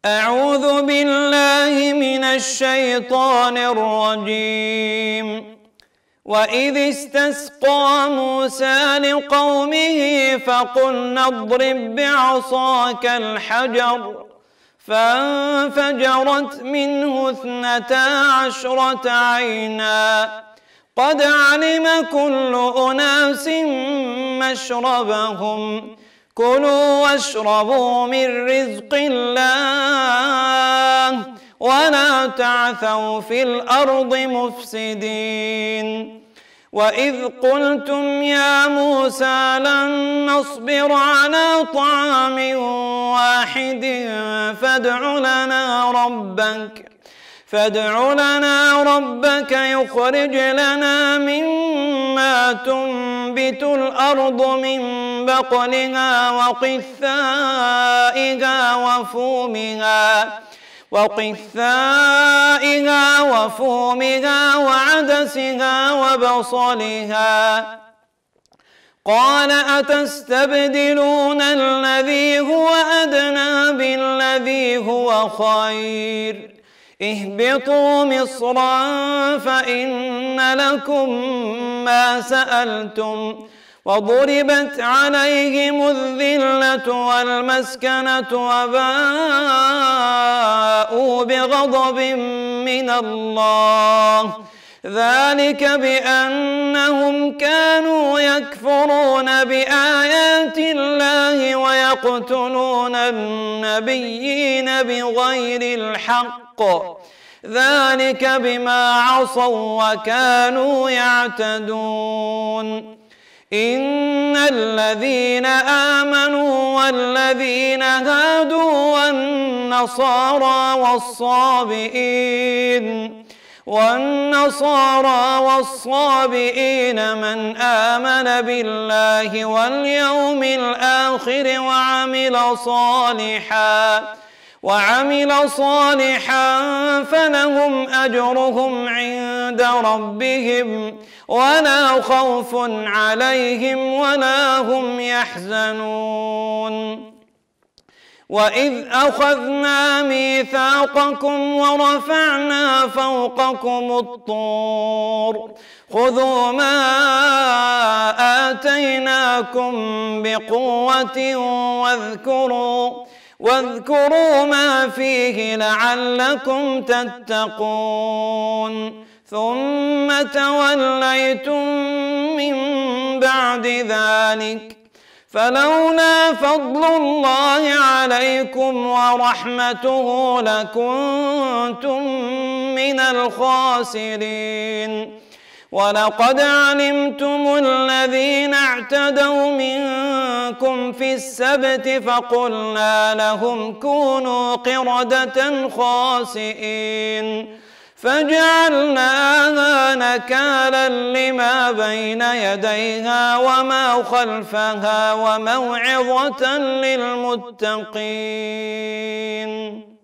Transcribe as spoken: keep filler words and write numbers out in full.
أعوذ بالله من الشيطان الرجيم. وإذ استسقى موسى لقومه فقلنا اضرب بعصاك الحجر فانفجرت منه اثنتا عشرة عينا قد علم كل أناس مشربهم كلوا واشربوا من رزق الله ولا تعثوا في الأرض مفسدين. وإذ قلتم يا موسى لن نصبر على طعام واحد فادع لنا ربك فادع لنا ربك يخرج لنا مما تنبت الأرض من بقلها وقثائها وفومها وقثائها وفومها وعدسها وبصلها قال أتستبدلون الذي هو أدنى بالذي هو خير اهبطوا مصرا فإن لكم ما سألتم وضربت عليهم الذلة والمسكنة وباءوا بغضب من الله ذلك بأنهم كانوا يكفرون بآيات الله ويقتلون النبيين بغير الحق ذلك بما عصوا وكانوا يعتدون. إن الذين آمنوا والذين هادوا والنصارى والصابئين والنصارى والصابئين من آمن بالله واليوم الآخر وعمل صالحا وعمل صالحا فلهم أجرهم عند ربهم ولا خوف عليهم ولا هم يحزنون. وإذ أخذنا ميثاقكم ورفعنا فوقكم الطور خذوا ما آتيناكم بقوة واذكروا واذكروا ما فيه لعلكم تتقون. ثم توليتم من بعد ذلك فلولا فضل الله عليكم ورحمته لكنتم من الخاسرين. ولقد علمتم الذين اعتدوا منكم في السبت فقلنا لهم كونوا قردة خاسئين فجعلناها نكالا لما بين يديها وما خلفها وموعظة للمتقين.